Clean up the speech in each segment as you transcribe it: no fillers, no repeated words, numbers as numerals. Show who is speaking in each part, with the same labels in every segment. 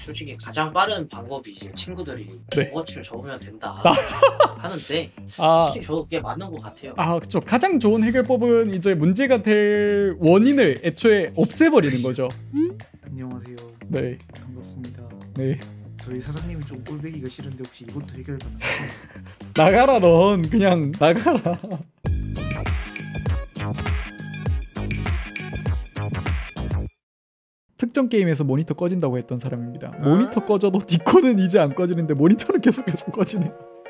Speaker 1: 솔직히 가장 빠른 방법이 이제 친구들이
Speaker 2: 네.
Speaker 1: 오버워치를 접으면 된다 하는데
Speaker 2: 아,
Speaker 1: 솔직히 저도 그게 맞는 것 같아요.
Speaker 2: 그쵸. 가장 좋은 해결법은 이제 문제가 될 원인을 애초에 없애버리는 거죠.
Speaker 3: 안녕하세요.
Speaker 2: 네.
Speaker 3: 반갑습니다.
Speaker 2: 네.
Speaker 3: 저희 사장님이 좀 꼴배기가 싫은데 혹시 이것도 해결 가능해요?
Speaker 2: 나가라 넌 그냥 나가라. 특정 게임에서 모니터 꺼진다고 했던 사람입니다. 모니터 꺼져도 디코는 이제 안 꺼지는데 모니터는 계속해서 꺼지네.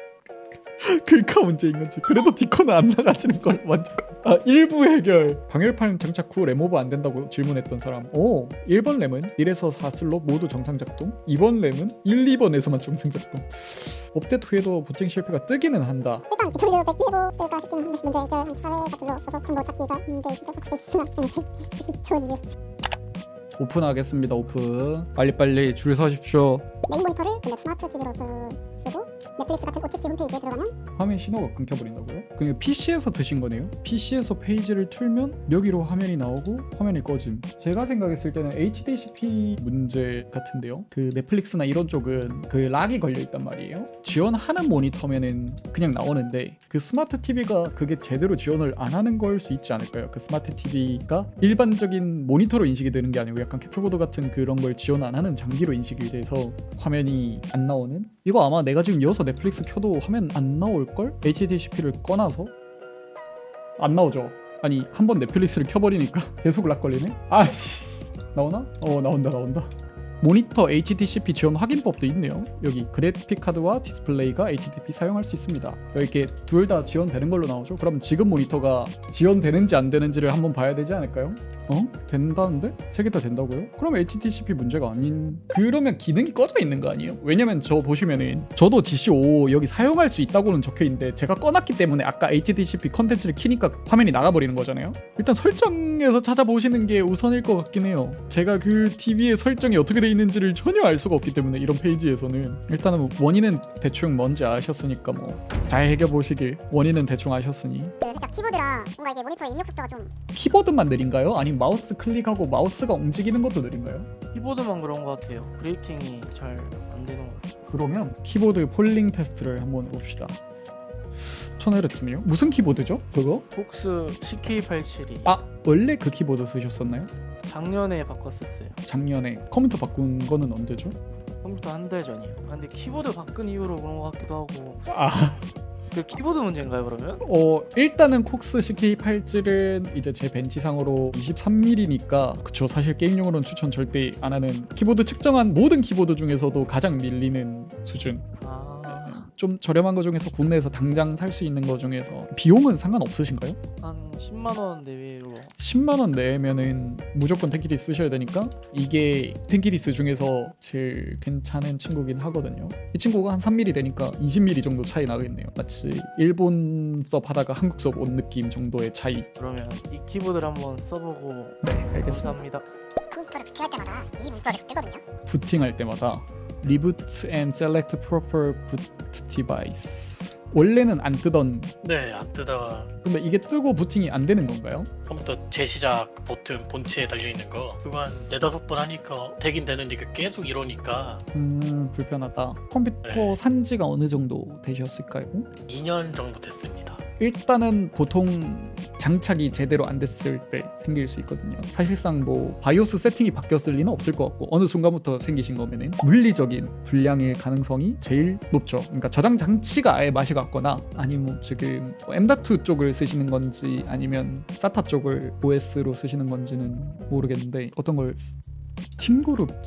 Speaker 2: 글카 문제인 거지. 그래도 디코는 안 나가지는 걸 완전. 1부 해결. 방열판 장착 후 램오버 안 된다고 질문했던 사람. 1번 램은 1에서 4슬롯 모두 정상 작동. 2번 램은 1, 2번에서만 정상 작동. 업데이트 후에도 부팅 실패가 뜨기는 한다.
Speaker 4: 일단 비토리오 100 115가 싶긴 한데 문제 해결 한 4회가 둘러서서 정보 찾기가 문제이기도 하겠으나 좋은 일.
Speaker 2: 오픈하겠습니다. 오픈. 빨리빨리 줄 서십시오.
Speaker 4: 메인 모니터를 근데 스마트 TV로 쓰고 넷플릭스 같은 OTT 홈페이지에 들어가면
Speaker 2: 화면 신호가 끊겨버린다고요? 그냥 PC에서 드신 거네요? PC에서 페이지를 틀면 여기로 화면이 나오고 화면이 꺼짐. 제가 생각했을 때는 HDCP 문제 같은데요? 그 넷플릭스나 이런 쪽은 그 락이 걸려있단 말이에요. 지원하는 모니터면은 그냥 나오는데 그 스마트 TV가 그게 제대로 지원을 안 하는 걸 수 있지 않을까요? 그 스마트 TV가 일반적인 모니터로 인식이 되는 게 아니고 약간 캡처보드 같은 그런 걸 지원 안 하는 장비로 인식이 돼서 화면이 안 나오는? 이거 아마 내가 지금 여기서 넷플릭스 켜도 화면 안 나올걸? HDCP를 꺼놔서? 안 나오죠? 아니 한번 넷플릭스를 켜버리니까 계속 락 걸리네? 아씨 나오나? 나온다. 모니터 HDCP 지원 확인법도 있네요. 여기 그래픽 카드와 디스플레이가 HDCP 사용할 수 있습니다. 이렇게 둘 다 지원되는 걸로 나오죠. 그럼 지금 모니터가 지원되는지 안 되는지를 한번 봐야 되지 않을까요? 된다는데? 세 개 다 된다고요? 그럼 HDCP 문제가 아닌... 그러면 기능이 꺼져 있는 거 아니에요? 왜냐면 저 보시면은 저도 GC5 여기 사용할 수 있다고는 적혀있는데 제가 꺼놨기 때문에 아까 HDCP 컨텐츠를 키니까 화면이 나가버리는 거잖아요? 일단 설정에서 찾아보시는 게 우선일 것 같긴 해요. 제가 그 TV의 설정이 어떻게 돼 있는지를 전혀 알 수가 없기 때문에 이런 페이지에서는 일단은 원인은 대충 뭔지 아셨으니까 뭐 잘 해결보시길. 원인은 대충 아셨으니.
Speaker 4: 살짝 키보드랑 뭔가 이게 모니터의 입력 속도가 좀
Speaker 2: 키보드만 느린가요? 아니면 마우스 클릭하고 마우스가 움직이는 것도 느린가요?
Speaker 5: 키보드만 그런 것 같아요. 브레이킹이 잘 안 되는 것 같아요.
Speaker 2: 그러면 키보드 폴링 테스트를 한번 봅시다. 1000Hz네요? 무슨 키보드죠? 그거?
Speaker 5: 폭스 CK872
Speaker 2: 원래 그 키보드 쓰셨었나요?
Speaker 5: 작년에 바꿨었어요.
Speaker 2: 작년에. 컴퓨터 바꾼 거는 언제죠?
Speaker 5: 컴퓨터 한 달 전이에요. 근데 키보드 바꾼 이후로 그런 것 같기도 하고. 그 키보드 문제인가요 그러면?
Speaker 2: 일단은 콕스 CK87은 이제 제 벤치상으로 23mm니까 그쵸. 사실 게임용으로는 추천 절대 안 하는, 키보드 측정한 모든 키보드 중에서도 가장 밀리는 수준. 좀 저렴한 거 중에서 국내에서 당장 살 수 있는 거 중에서 비용은 상관없으신가요?
Speaker 5: 한 10만원 내외로.
Speaker 2: 10만원 내면은 무조건 텐키리스 쓰셔야 되니까 이게 텐키리스 중에서 제일 괜찮은 친구긴 하거든요. 이 친구가 한 3mm 되니까 20mm 정도 차이 나겠네요. 마치 일본 섭 하다가 한국 섭 온 느낌 정도의 차이.
Speaker 5: 그러면 이 키보드를 한번 써보고.
Speaker 2: 네, 알겠습니다.
Speaker 5: 감사합니다.
Speaker 4: 컴퓨터를 부팅할 때마다 이 문자가 뜨거든요.
Speaker 2: 부팅할 때마다 Reboot and select proper boot device. 원래는 안 뜨던.
Speaker 6: 네, 안 뜨다가.
Speaker 2: 근데 이게 뜨고 부팅이 안 되는 건가요?
Speaker 6: 컴퓨터 재시작 버튼 본체에 달려있는 거 그거 한 4-5번 하니까 되긴 되는데 그 계속 이러니까
Speaker 2: 불편하다. 컴퓨터
Speaker 6: 네.
Speaker 2: 산 지가 어느 정도 되셨을까요?
Speaker 6: 2년 정도 됐습니다.
Speaker 2: 일단은 보통 장착이 제대로 안 됐을 때 생길 수 있거든요. 사실상 뭐 바이오스 세팅이 바뀌었을 리는 없을 것 같고 어느 순간부터 생기신 거면은 물리적인 불량일 가능성이 제일 높죠. 그러니까 저장 장치가 아예 맛이 갔거나 아니면 지금 M.2 쪽을 쓰시는 건지 아니면 SATA 쪽을 OS로 쓰시는 건지는 모르겠는데 어떤 걸 팀그룹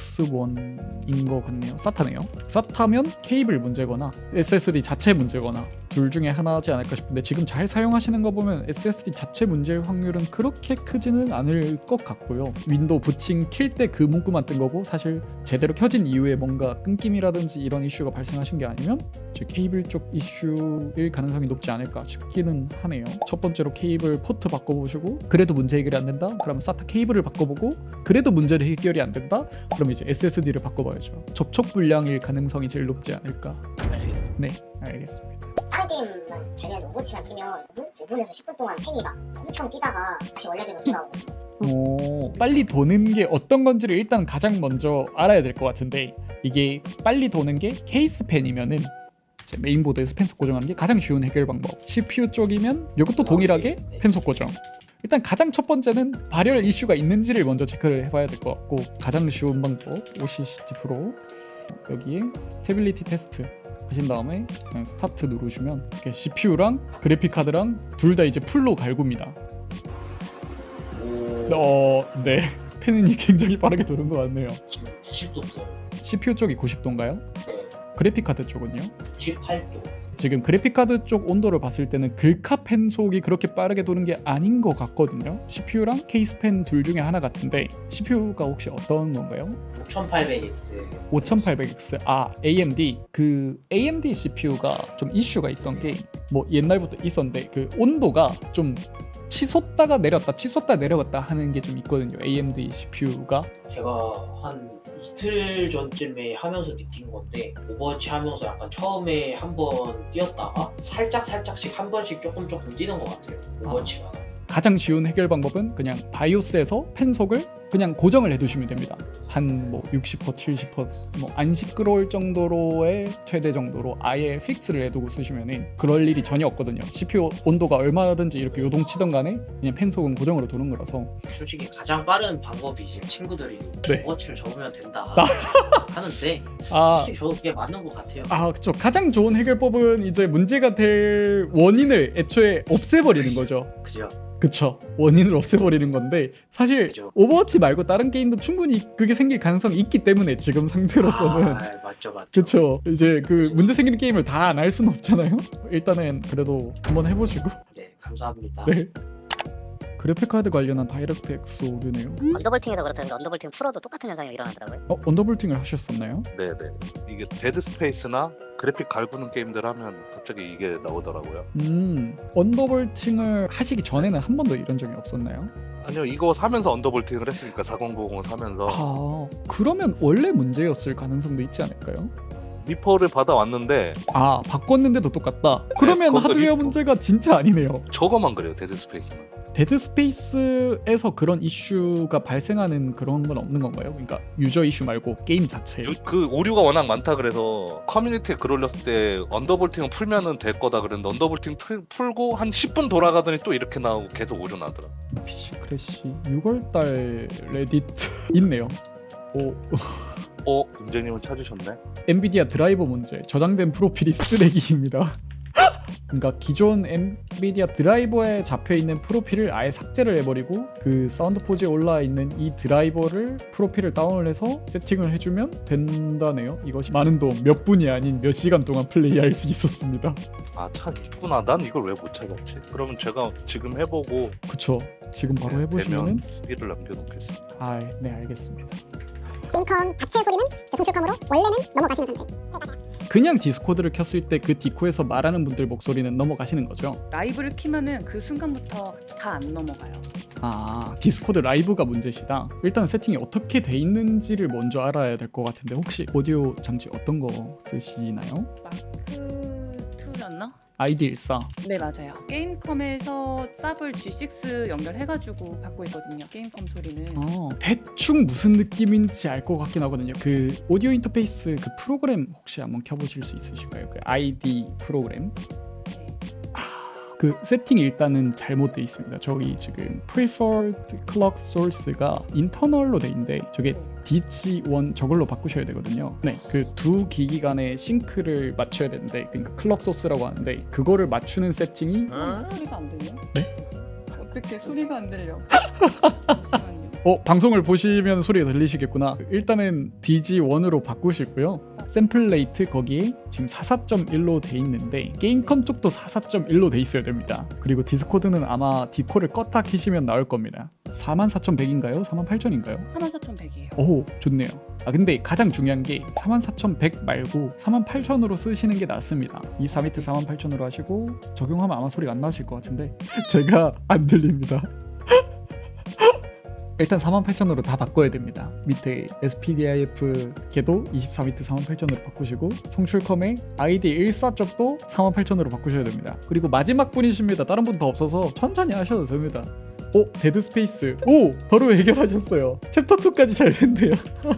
Speaker 2: GX1인 것 같네요. SATA네요. SATA면 케이블 문제거나 SSD 자체 문제거나 둘 중에 하나지 않을까 싶은데 지금 잘 사용하시는 거 보면 SSD 자체 문제일 확률은 그렇게 크지는 않을 것 같고요. 윈도우 부팅 킬 때 그 문구만 뜬 거고 사실 제대로 켜진 이후에 뭔가 끊김이라든지 이런 이슈가 발생하신 게 아니면 케이블 쪽 이슈일 가능성이 높지 않을까 싶기는 하네요. 첫 번째로 케이블 포트 바꿔보시고 그래도 문제 해결이 안 된다? 그럼 SATA 케이블을 바꿔보고 그래도 문제를 해결이 안 된다? 그럼 이제 SSD를 바꿔봐야죠. 접촉 불량일 가능성이 제일 높지 않을까. 네, 알겠습니다.
Speaker 4: 다른 게임만 잘 되는데 오버워치만 키면 5분에서 10분 동안 팬이 막 엄청 뛰다가 다시 원래대로 돌아오고
Speaker 2: 빨리 도는 게 어떤 건지를 일단 가장 먼저 알아야 될 것 같은데, 이게 빨리 도는 게 케이스 펜이면은 메인보드에서 펜속 고정하는 게 가장 쉬운 해결 방법. CPU 쪽이면 이것도 동일하게 펜속 고정. 일단 가장 첫 번째는 발열 이슈가 있는지를 먼저 체크를 해봐야 될 것 같고, 가장 쉬운 방법 OCCT 프로 여기에 스테빌리티 테스트 하신 다음에 그냥 스타트 누르시면 이렇게 CPU랑 그래픽 카드랑 둘 다 이제 풀로 갈굽니다. 네. 펜이 굉장히 빠르게 도는 것 같네요.
Speaker 1: 90도 써요.
Speaker 2: CPU 쪽이 90도인가요?
Speaker 1: 네.
Speaker 2: 그래픽 카드 쪽은요?
Speaker 1: 98도.
Speaker 2: 지금 그래픽 카드 쪽 온도를 봤을 때는 글카 펜 속이 그렇게 빠르게 도는 게 아닌 것 같거든요. CPU랑 케이스 펜 둘 중에 하나 같은데, CPU가 혹시 어떤 건가요?
Speaker 1: 5800X.
Speaker 2: 5800X. AMD. 그 AMD CPU가 좀 이슈가 있던 게 뭐 옛날부터 있었는데, 그 온도가 좀 치솟다가 내렸다 치솟다 내려갔다 하는 게 좀 있거든요. AMD CPU가.
Speaker 1: 제가 한 이틀 전쯤에 하면서 느낀 건데, 오버워치 하면서 약간 처음에 한번 뛰었다가 살짝씩 한 번씩 조금 뛰는 것 같아요. 오버워치가.
Speaker 2: 가장 쉬운 해결 방법은 그냥 바이오스에서 펜속을 그냥 고정을 해두시면 됩니다. 한 뭐 60%, 70% 뭐 안 시끄러울 정도로의 최대 정도로 아예 픽스를 해두고 쓰시면은 그럴 일이 전혀 없거든요. CPU 온도가 얼마든지 이렇게 요동치던 간에 그냥 펜속은 고정으로 도는 거라서.
Speaker 1: 솔직히 가장 빠른 방법이 이제 친구들이
Speaker 2: 네.
Speaker 1: 오버워치를 접으면 된다 하는데,
Speaker 2: 아,
Speaker 1: 솔직히 저도 그게 맞는 것 같아요.
Speaker 2: 그쵸. 가장 좋은 해결법은 이제 문제가 될 원인을 애초에 없애버리는 거죠.
Speaker 1: 그죠?
Speaker 2: 그쵸. 원인을 없애버리는 건데, 사실
Speaker 1: 그죠.
Speaker 2: 오버워치 말고 다른 게임도 충분히 그게 생길 가능성이 있기 때문에 지금 상태로서는.
Speaker 1: 맞죠.
Speaker 2: 그쵸. 이제 그 문제 생기는 게임을 다 안 할 수는 없잖아요. 일단은 그래도 한번 해보시고.
Speaker 1: 네, 감사합니다.
Speaker 2: 네. 그래픽카드 관련한 다이렉트 X 오류네요.
Speaker 7: 언더볼팅에서 그렇다는데 언더볼팅 풀어도 똑같은 현상이 일어나더라고요.
Speaker 2: 언더볼팅을 하셨었나요?
Speaker 8: 네네. 이게 데드 스페이스나 그래픽 갈구는 게임들 하면 갑자기 이게 나오더라고요.
Speaker 2: 언더볼팅을 하시기 전에는 한 번도 이런 적이 없었나요?
Speaker 8: 아니요, 이거 사면서 언더볼팅을 했으니까 4090 사면서.
Speaker 2: 그러면 원래 문제였을 가능성도 있지 않을까요?
Speaker 8: 리퍼를 받아왔는데
Speaker 2: 바꿨는데도 똑같다. 그러면
Speaker 8: 그것도
Speaker 2: 하드웨어
Speaker 8: 리퍼.
Speaker 2: 문제가 진짜 아니네요.
Speaker 8: 저거만 그래요, 데드 스페이스는.
Speaker 2: 데드 스페이스에서 그런 이슈가 발생하는 그런 건 없는 건가요? 그러니까 유저 이슈 말고 게임 자체에.
Speaker 8: 그 오류가 워낙 많다 그래서 커뮤니티에 글 올렸을 때 언더볼팅은 풀면은 될 거다 그랬는데, 언더볼팅 풀고 한 10분 돌아가더니 또 이렇게 나오고 계속 오류 나더라.
Speaker 2: PC 크래시 6월달 레딧 있네요.
Speaker 8: 님재님은 찾으셨네.
Speaker 2: 엔비디아 드라이버 문제, 저장된 프로필이 쓰레기입니다. 그러니까 기존 엔비디아 드라이버에 잡혀있는 프로필을 아예 삭제를 해버리고, 그 사운드포지에 올라있는 이 드라이버를 프로필을 다운을 해서 세팅을 해주면 된다네요. 이것이 많은 도움, 몇 분이 아닌 몇 시간 동안 플레이할 수 있었습니다.
Speaker 8: 참 있구나. 난 이걸 왜 못 찾았지? 그러면 제가 지금 해보고.
Speaker 2: 그쵸. 지금 바로 해보시면은
Speaker 8: 후기를 남겨놓겠습니다.
Speaker 2: 네, 알겠습니다.
Speaker 4: 게임컴 자체 소리는 송출컴으로 원래는 넘어가시는 상태.
Speaker 2: 그냥 디스코드를 켰을 때 그 디코에서 말하는 분들 목소리는 넘어가시는 거죠?
Speaker 9: 라이브를 키면은 그 순간부터 다 안 넘어가요.
Speaker 2: 디스코드 라이브가 문제시다. 일단 세팅이 어떻게 돼 있는지를 먼저 알아야 될 것 같은데, 혹시 오디오 장치 어떤 거 쓰시나요?
Speaker 9: 마크2였나?
Speaker 2: ID14.
Speaker 9: 네, 맞아요. 게임컴에서 쌉을 G6 연결해가지고 받고 있거든요. 게임컴 소리는.
Speaker 2: 대충 무슨 느낌인지 알 것 같긴 하거든요. 그 오디오 인터페이스 그 프로그램 혹시 한번 켜보실 수 있으실까요? 그 ID 프로그램. 그 세팅이 일단은 잘못되어 있습니다. 저기 지금 preferred clock source가 인터널로 돼 있는데, 저게 DG1 저걸로 바꾸셔야 되거든요. 네, 그 두 기기 간의 싱크를 맞춰야 되는데, 그러니까 클럭 소스라고 하는데, 그거를 맞추는 세팅이
Speaker 9: 소리가 안 들려?
Speaker 2: 네?
Speaker 9: 어떻게 소리가 안 들려? 잠시만요.
Speaker 2: 방송을 보시면 소리가 들리시겠구나. 일단은 DG1으로 바꾸시고요. 샘플 레이트 거기에 지금 44.1로 돼 있는데, 게임컴 쪽도 44.1로 돼 있어야 됩니다. 그리고 디스코드는 아마 디코를 껐다 키시면 나올 겁니다. 44,100인가요? 48,000인가요?
Speaker 9: 44,100이에요.
Speaker 2: 오, 좋네요. 근데 가장 중요한 게 44,100 말고 48,000으로 쓰시는 게 낫습니다. 24비트 48,000으로 하시고 적용하면 아마 소리가 안 나실 것 같은데 제가 안 들립니다. 일단 48,000으로 다 바꿔야 됩니다. 밑에 SPDIF 걔도 24비트 48,000으로 바꾸시고, 송출컴의 ID14 쪽도 48,000으로 바꾸셔야 됩니다. 그리고 마지막 분이십니다. 다른 분 더 없어서 천천히 하셔도 됩니다. 데드 스페이스. 오, 바로 해결하셨어요. 챕터 2까지 잘 된대요.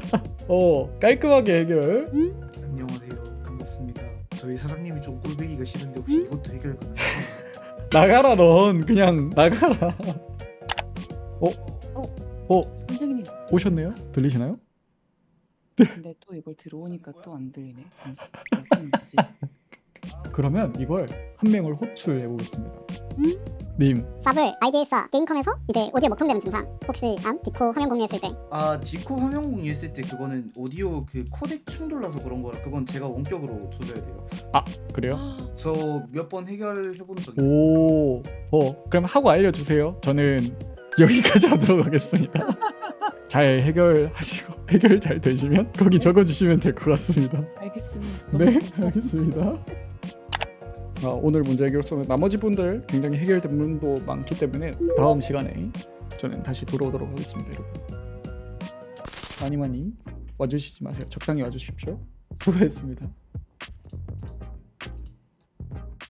Speaker 2: 깔끔하게 해결.
Speaker 3: 안녕하세요. 반갑습니다. 저희 사장님이 좀 꼴배기가 싫은데 혹시 이것도 해결 가능한가요?
Speaker 2: 나가라 넌 그냥 나가라.
Speaker 9: 선생님.
Speaker 2: 오셨네요? 들리시나요?
Speaker 9: 근데 또 이걸 들어오니까 또 안 들리네. 잠시.
Speaker 2: 그러면 이걸 한 명을 호출해 보겠습니다. 님.
Speaker 4: 쌉을 IDS와 게임컴에서 이제 오디오 먹통되는 증상 혹시 디코 화면 공유했을 때
Speaker 3: 아 디코 화면 공유했을 때 그거는 오디오 그 코덱 충돌나서 그런 거라 그건 제가 원격으로 조져야 돼요.
Speaker 2: 그래요?
Speaker 3: 저 몇 번 해결해본 적 있어요.
Speaker 2: 그럼 하고 알려주세요. 저는 여기까지 하도록 하겠습니다. 잘 해결하시고 해결 잘 되시면 거기 적어주시면 될 것 같습니다.
Speaker 9: 알겠습니다.
Speaker 2: 네, 알겠습니다. 오늘 문제 해결서는 나머지 분들 굉장히 해결된 부분도 많기 때문에 다음 시간에 저는 다시 돌아오도록 하겠습니다. 여러분 많이 와주시지 마세요. 적당히 와주십시오. 수고했습니다.